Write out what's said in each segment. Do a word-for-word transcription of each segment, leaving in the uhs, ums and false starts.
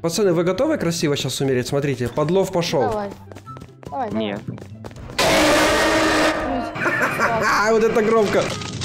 Пацаны, вы готовы красиво сейчас умереть? Смотрите, подлов пошел. Давай. Давай, давай. Нет. Вот это громко.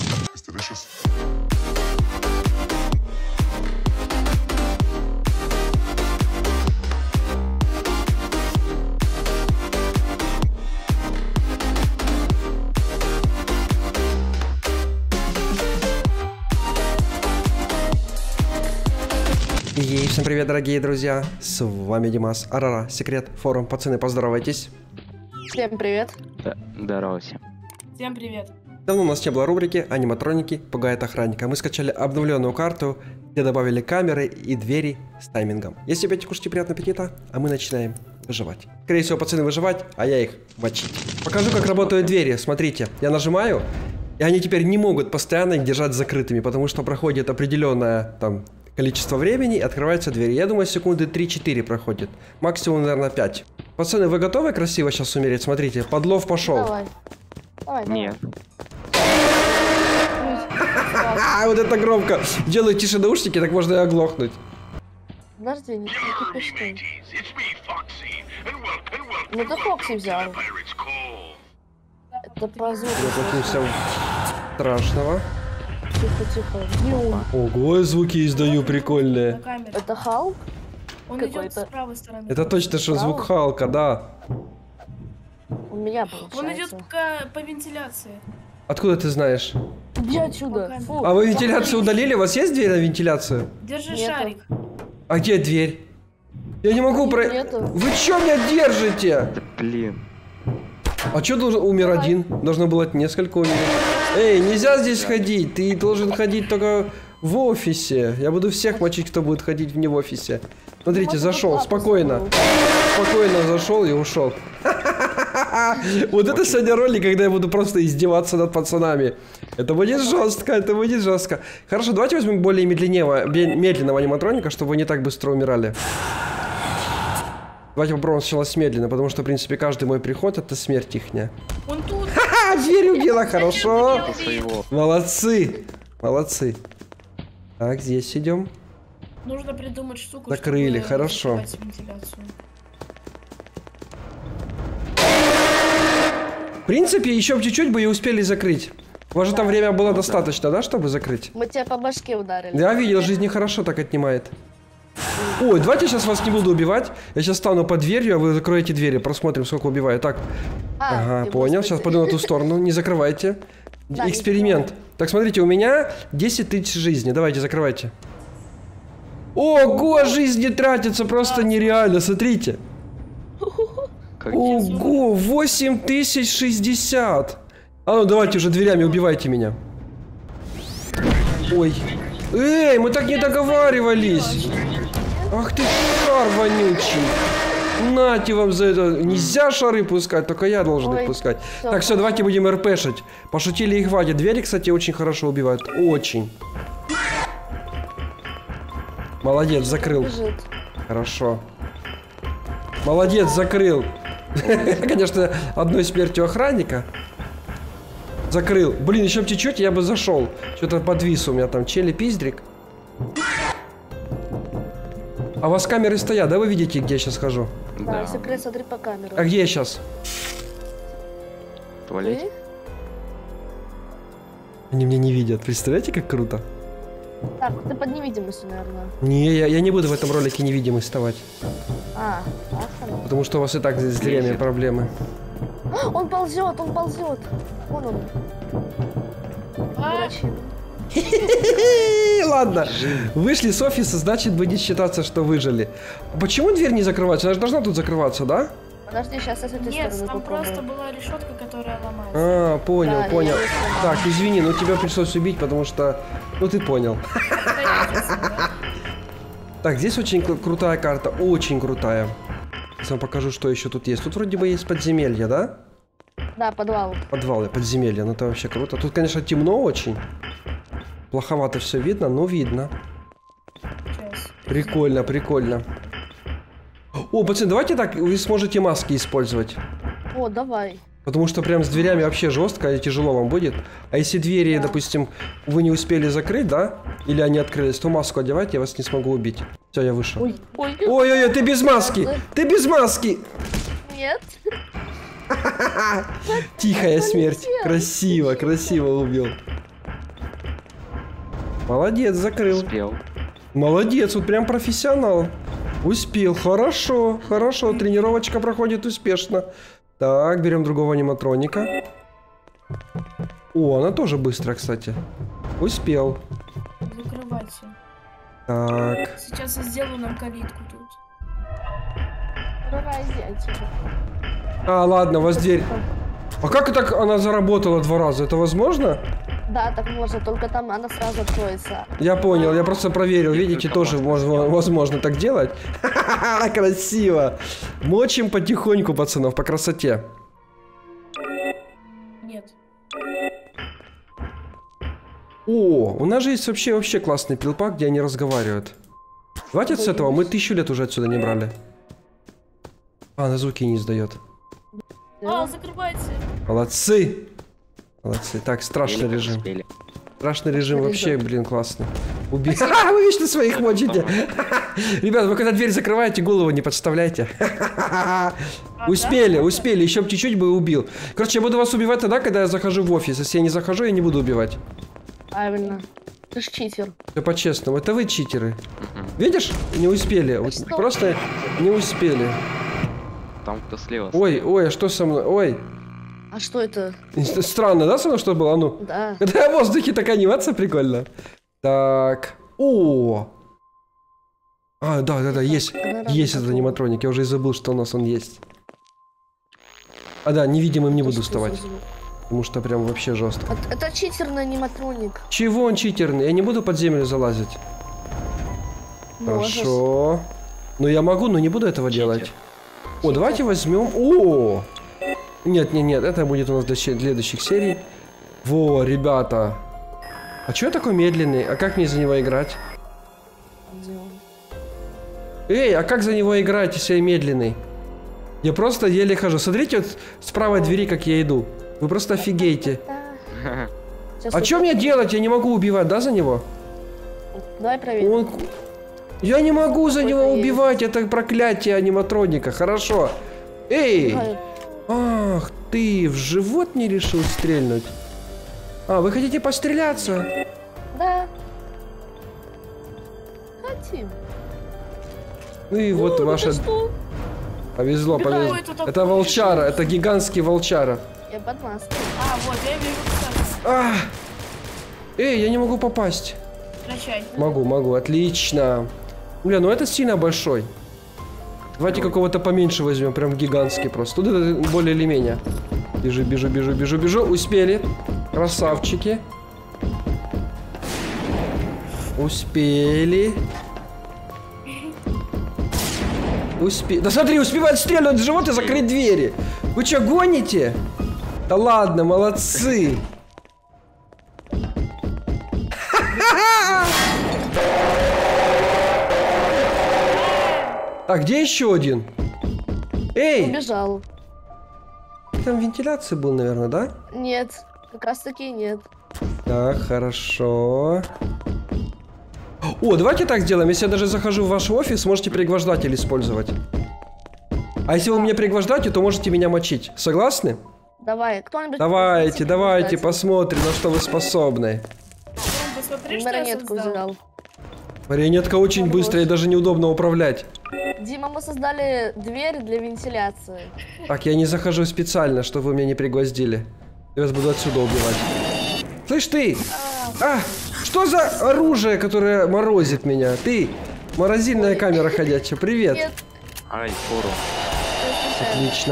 Ей, всем привет, дорогие друзья, с вами Димас, Арара, Секрет, Форум. Пацаны, поздоровайтесь. Всем привет. Да, здорово всем. Всем привет. Давно у нас не было рубрики «Аниматроники пугает охранника». Мы скачали обновленную карту, где добавили камеры и двери с таймингом. Если опять кушайте, приятного аппетита, а мы начинаем выживать. Скорее всего, пацаны выживать, а я их мочить. Покажу, как работают двери. Смотрите, я нажимаю, и они теперь не могут постоянно их держать закрытыми, потому что проходит определенное там количество времени, и открываются двери. Я думаю, секунды три-четыре проходит. Максимум, наверное, пять. Пацаны, вы готовы красиво сейчас умереть? Смотрите, подлов пошел. Давай. Давай, давай. Нет. Вот это громко. Делаю тише наушники, так можно и оглохнуть. Подожди, не пиши. Ну ты Фокси взял. Это про звук. Я страшного. Тихо, тихо. Ого, я звуки издаю прикольные. На камере. Это Халк? Он идет какой-то. с правой стороны. Это точно, что звук Халка, да. У меня получается. Он идет по, по вентиляции. Откуда ты знаешь? Иди отсюда. Фу. А вы вентиляцию удалили? У вас есть дверь на вентиляцию? Держи Нету. шарик. А где дверь? Я не могу про... Нету. Вы чё меня держите? Блин. А чё должен... Умер Давай. один? Должно было несколько умереть. Эй, нельзя здесь ходить. Ты должен ходить только в офисе. Я буду всех мочить, кто будет ходить не в офисе. Смотрите, Вот зашел, это спокойно. папа Спокойно зашел и ушел. Вот это сегодня ролик, когда я буду просто издеваться над пацанами. Это будет жестко, это будет жестко. Хорошо, давайте возьмем более медленного, медленного аниматроника, чтобы вы не так быстро умирали. Давайте попробуем сначала с медленно, потому что, в принципе, каждый мой приход — это смерть ихняя. Он тут. Ха, дверь убила, хорошо. Это своего. Молодцы, молодцы. Так, здесь идем. Нужно придумать штуку, Закрыли, чтобы хорошо. закрывать вентиляцию. В принципе, еще чуть-чуть бы и успели закрыть. У вас же там время было достаточно, да, чтобы закрыть? Мы тебя по башке ударили. Я видел, жизнь нехорошо так отнимает. Ой, давайте я сейчас вас не буду убивать. Я сейчас стану под дверью, а вы закроете двери. Просмотрим, сколько убиваю. Так, А, ага, ты понял. господи. Сейчас пойду на ту сторону. Не закрывайте. Да, не Эксперимент. Так, смотрите, у меня десять тысяч жизни. Давайте, закрывайте. Ого, жизни тратится просто нереально. Смотрите. Как Ого, восемь тысяч шестьдесят. А ну, давайте уже дверями убивайте меня. Ой. Эй, мы так не договаривались. Ах ты шар вонючий. Нате вам за это. Нельзя шары пускать, только я должен их Ой, пускать. всё, Так, все, давайте будем РПшить. Пошутили и хватит. Двери, кстати, очень хорошо убивают. Очень. Молодец, закрыл. Бежит. Хорошо. Молодец, закрыл. Конечно, одной смертью охранника. Закрыл. Блин, еще чуть-чуть, я бы зашел. Что-то подвис у меня там челе-пиздрик. А у вас камеры стоят, да? Вы видите, где я сейчас хожу? Да, Да. секрет, смотри по камеру. А где я сейчас? В туалете. Ты? Они меня не видят. Представляете, как круто? Так, ты под невидимостью, наверное. Не, я, я не буду в этом ролике невидимый вставать. А, так оно. Потому что у вас и так с зрением проблемы. Он ползет, он ползет. Вон он. А, Дурачина. Ладно, вышли с офиса, значит, будет считаться, что выжили. Почему дверь не закрывается? Она же должна тут закрываться, да? Подожди, сейчас я с этой нет, стороны там просто попробую. была решетка, которая ломается. А, понял, Да, понял. я не сломала. Так, извини, но тебя пришлось убить, потому что... Ну, ты понял. Это единственное, да? Так, здесь очень кру- крутая карта, очень крутая. Сейчас вам покажу, что еще тут есть. Тут вроде бы есть подземелье, да? Да, подвал. Подвалы, подземелья, ну это вообще круто. Тут, конечно, темно очень. Плоховато все видно, но видно. Сейчас. Прикольно, прикольно. О, пацаны, давайте так, вы сможете маски использовать. О, давай. Потому что прям с дверями вообще жестко и тяжело вам будет. А если двери, Да. допустим, вы не успели закрыть, да? Или они открылись, то маску одевайте, я вас не смогу убить. Все, я вышел. Ой, ой, Ой-ой-ой, ты без маски! Ты без маски! нет. Тихая смерть. Красиво, красиво убил. Молодец, закрыл. Успел. Молодец, вот прям профессионал. Успел, хорошо, хорошо. Тренировочка проходит успешно. Так, берем другого аниматроника. О, она тоже быстро, кстати. Успел. Закрывайте. Так. Сейчас я сделаю нам калитку тут. Давай, зайчик. А, ладно, у вас дверь. А как так она заработала два раза? Это возможно? Да, так можно, только там она сразу откроется. Я понял, я просто проверил. Видите, тоже можно, возможно так делать. Красиво. Мочим потихоньку, пацанов, по красоте. Нет. О, у нас же есть вообще вообще классный пилпак, где они разговаривают. Давайте с этого, мы тысячу лет уже отсюда не брали. А, на звуки не издает. А, закрывайте. Молодцы. Молодцы. Так, страшный Еле режим. успели. Страшный режим вообще, режим. блин, классный. Уби... Ха, вы вечно своих мочите. Ребят, вы когда дверь закрываете, голову не подставляйте. Успели, успели, еще бы чуть-чуть бы и убил. Короче, я буду вас убивать тогда, когда я захожу в офис. Если я не захожу, я не буду убивать. Правильно. Ты ж читер. Все по-честному. Это вы читеры. Видишь? Не успели. Вот что? просто не успели. Там кто слева. Ой, ой, а что со мной? Ой. А что это? Странно, да, со мной что было? А ну. Да. Когда я в воздухе, такая анимация прикольно. Так. О. А, да, да, да, есть. Она Есть разная. этот аниматроник. Я уже и забыл, что у нас он есть. А, да, невидимым не буду Что вставать. за звук? Потому что прям вообще жестко. Это, это читерный аниматроник. Чего он читерный? Я не буду под землю залазить. Можешь. Хорошо. Ну я могу, но не буду этого делать. О, давайте возьмем. О! Нет, нет, нет, это будет у нас для ще- следующих серий. Во, ребята. А чё я такой медленный? А как мне за него играть? Где он? Эй, а как за него играть, если я медленный? Я просто еле хожу. Смотрите, вот с правой двери, как я иду. Вы просто офигеете. Да. Сейчас А вот- что мне делать? Я не могу убивать, да, за него? Давай проверим. Он... Я не могу за Какой-то него есть. убивать, это проклятие аниматроника. Хорошо. Эй! Давай. Ах ты, в живот не решил стрельнуть? А, вы хотите постреляться? Да. Хотим. Ну и вот О, ваша... это что? Повезло, Какой повезло. это такой? Это волчара, это гигантский волчара. Я под маской. А, вот, я вижу, кстати. А! Эй, я не могу попасть. Прощай. Могу, могу, отлично. Бля, ну это сильно большой. Давайте какого-то поменьше возьмем, прям гигантский просто. Тут это более или менее. Бежу, бежу, бежу, бежу, бежу. Успели. Красавчики. Успели. Успе... Да смотри, успевает стрельнуть в живот и закрыть двери. Вы что, гоните? Да ладно, молодцы. Так, где еще один? Эй, Убежал. там вентиляция был, наверное, да? Нет. Как раз таки нет. Так, хорошо. О, давайте так сделаем. Если я даже захожу в ваш офис, можете пригвождатель использовать. А если вы меня пригвождаете, то можете меня мочить. Согласны? Давай, кто-нибудь... Давайте, возьмите давайте, пригвождатель. посмотрим, на что вы способны. Ром, посмотри, что я Марионетку создал. взял. Марионетка очень Хорош. быстрая и даже неудобно управлять. Дима, мы создали дверь для вентиляции. Так, я не захожу специально, чтобы вы меня не пригвоздили. Я вас буду отсюда убивать. Слышь ты! А, что за оружие, которое морозит меня? Ты, морозильная камера ходячая, привет. Нет. Ай, фуру. Отлично.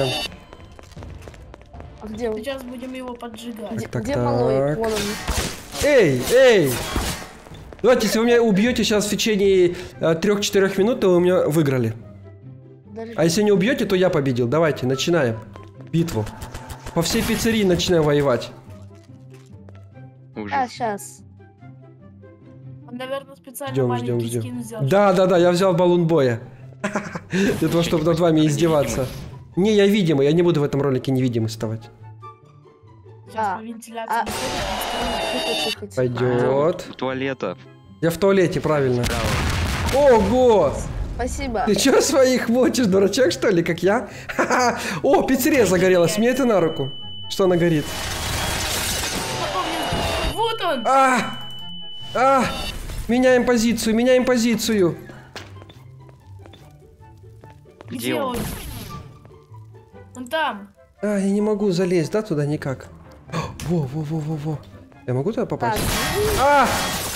А где он? Сейчас будем его поджигать. Где, так, где так. малой? Вон он. Эй, эй! Давайте, если вы меня убьете сейчас в течение трех-четырех минут, то вы меня выиграли. Даже- А если не убьете, то я победил. Давайте, начинаем битву. По всей пиццерии начинаем воевать. А, Ужас. сейчас. Он, наверное, специально Ждем, маленький ждем, ждем. скин взял. Да, да, да, я взял баллон боя. Для того, чтобы над вами издеваться. Не, я видимый, я не буду в этом ролике невидимый вставать. Сейчас А, по вентиляции. а- выходит, Тихо, тихо, тихо. Пойдет. В туалетах. Я в туалете, правильно. Справа. Ого! Спасибо. Ты чё своих мочишь, дурачок, что ли, как я? Ха-ха. О, пиццерия загорелась, мне это на руку. Что она горит? Напомню. Вот он! А! А! Меняем позицию, меняем позицию. Где он? Он там. А, я не могу залезть, да, туда никак. Во, во, во, во, во. Я могу туда попасть? Так, А!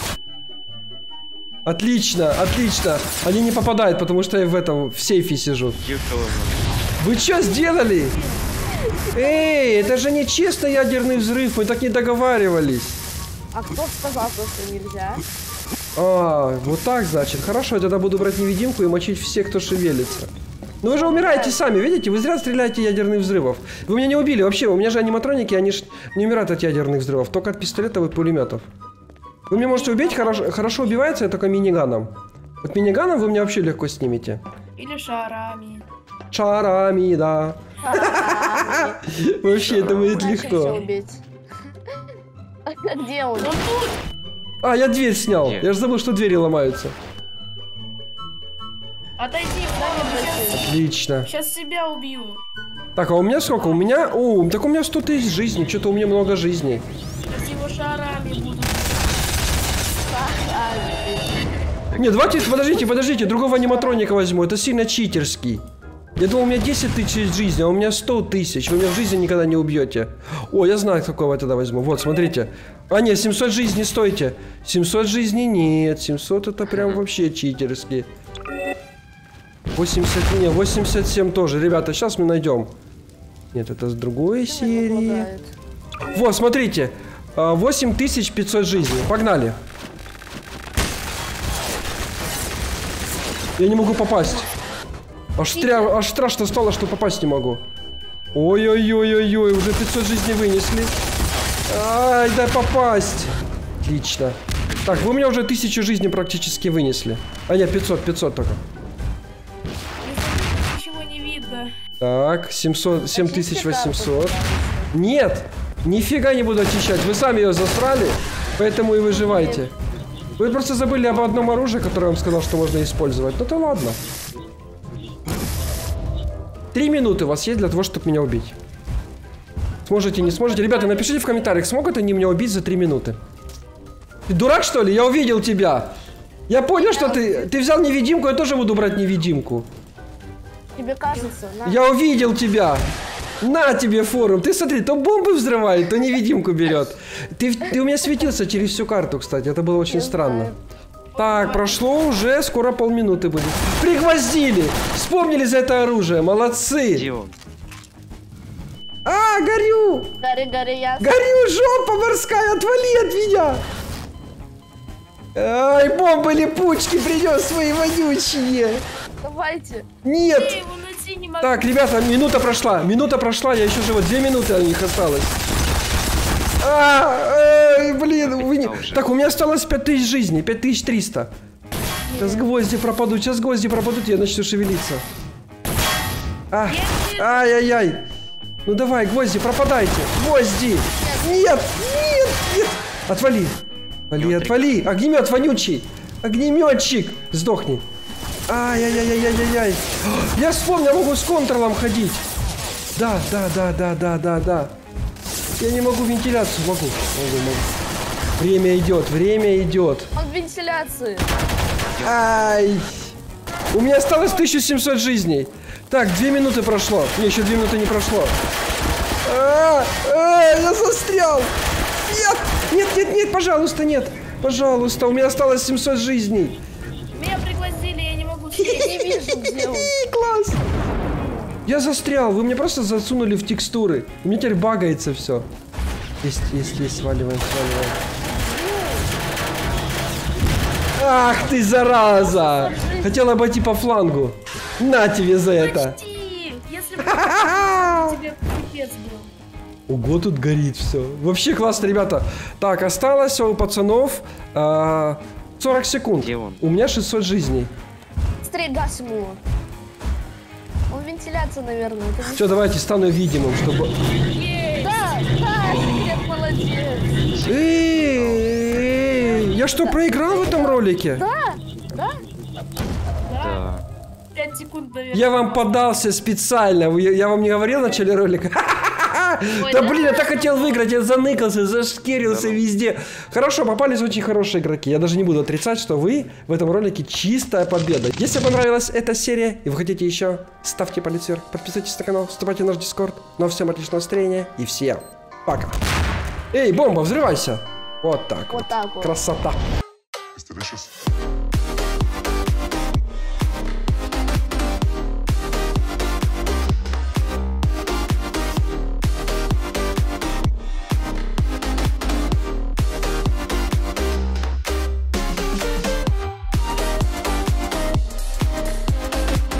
Отлично, отлично. Они не попадают, потому что я в этом, в сейфе сижу. Ехала. Вы что сделали? Эй, это же не честно ядерный взрыв, мы так не договаривались. а кто сказал, что нельзя? А, вот так, значит. Хорошо, я тогда буду брать невидимку и мочить всех, кто шевелится. Ну вы же умираете сами, видите? Вы зря стреляете ядерных взрывов. Вы меня не убили вообще, у меня же аниматроники, они ж не умирают от ядерных взрывов, только от пистолетов и пулеметов. Вы меня можете убить, хорошо, хорошо убивается я только миниганом. Вот миниганом вы меня вообще легко снимете. Или шарами. Шарами, да. Вообще, это будет легко. Где он? Он тут! А, я дверь снял. Где? Я же забыл, что двери ломаются. Отойди, сейчас, Отлично. сейчас себя убью. Так, а у меня сколько? У меня... О, так у меня сто тысяч жизней. Что-то у меня много жизней. Сейчас его шарами будут. Не, давайте, подождите, подождите. Другого аниматроника возьму. Это сильно читерский. Я думал, у меня десять тысяч жизней, а у меня сто тысяч. Вы меня в жизни никогда не убьете. О, я знаю, какого я тогда возьму. Вот, смотрите. А, нет, семьсот жизней, стойте. семьсот жизней нет. семьсот это прям вообще читерский. восемьдесят, не, восемьдесят семь тоже. Ребята, сейчас мы найдем. Нет, это с другой серии. Вот, смотрите. восемь тысяч пятьсот жизней. Погнали. Я не могу попасть. Аж, стря... Аж страшно стало, что попасть не могу. Ой-ой-ой-ой-ой, уже пятьсот жизней вынесли. Ай, дай попасть. Отлично. Так, вы у меня уже тысячу жизней практически вынесли. А нет, пятьсот, пятьсот только. Ничего не видно. Так, семьсот, семь тысяч восемьсот. Нет, нифига не буду очищать. Вы сами ее засрали, поэтому и выживайте. Вы просто забыли об одном оружии, которое я вам сказал, что можно использовать. Ну то ладно. Три минуты у вас есть для того, чтобы меня убить. Сможете, не сможете? Ребята, напишите в комментариях, смогут они меня убить за три минуты. Ты дурак, что ли? Я увидел тебя. Я понял, что ты... Ты взял невидимку, я тоже буду брать невидимку. Тебе кажется, на. Я увидел тебя. На тебе форум. Ты смотри, то бомбы взрывает, то невидимку берет. Ты, ты у меня светился через всю карту, кстати. Это было очень Я странно. знаю. Так, прошло уже скоро полминуты будет. Пригвоздили! Вспомнили за это оружие. Молодцы! Где он? А, горю! Гори, гори, я. Горю, жопа морская! Отвали от меня! Ай, бомбы липучки принес свои вонючие! Давайте. Нет! Я его найти не могу. Так, ребята, минута прошла. Минута прошла, я еще живу. Две минуты у них осталось. А, эй, блин, вы не... Так, у меня осталось пять тысяч жизней, пять тысяч триста. Сейчас гвозди пропадут, сейчас гвозди пропадут, я начну шевелиться. А, ай-яй-яй. Ну давай, гвозди, пропадайте. Гвозди. Нет, нет, нет. Отвали. Отвали, отвали. Огнемет вонючий. Огнеметчик. Сдохни. Ай-яй-яй-яй-яй-яй. Я вспомнил, я могу с контролом ходить. Да, да, да, да, да, да, да. Я не могу вентиляцию. Могу, могу, могу. Время идет, время идет. Он в вентиляции. Ай. У меня осталось тысяча семьсот жизней. Так, две минуты прошло. Не, еще две минуты не прошло. А, а, я застрял. Нет, нет, нет, нет, пожалуйста, нет. Пожалуйста, у меня осталось семьсот жизней. Меня пригвоздили, я не могу Я съесть. не вижу, где он. Класс. Я застрял, вы мне просто засунули в текстуры. У меня теперь багается все. Есть, есть, есть, сваливаем, сваливаем. Ах ты, зараза! Хотел обойти по флангу. На тебе за это. Почти! Если бы тебе пипец был. Ого, тут горит все. Вообще классно, ребята. Так, осталось у пацанов а, сорок секунд. Где он? У меня шестьсот жизней. Быстрее гасим его. Он вентиляция, наверное. Это не- Все, давайте стану видимым, чтобы... Да, да, нет, молодец. Эй, я что, проиграл в этом ролике? Да, да. Да. пять секунд, наверное. Я вам подался специально. Вы- Я вам не говорил в начале ролика? Ой, Да да? блин, я так хотел выиграть, я заныкался, зашкерился везде. Хорошо, попались очень хорошие игроки. Я даже не буду отрицать, что вы в этом ролике чистая победа. Если понравилась эта серия и вы хотите еще, ставьте палец вверх, подписывайтесь на канал, вступайте в наш дискорд. Ну а всем отличного настроения и всем пока. Эй, бомба, взрывайся. Вот так вот. Вот так вот. Красота. It's delicious.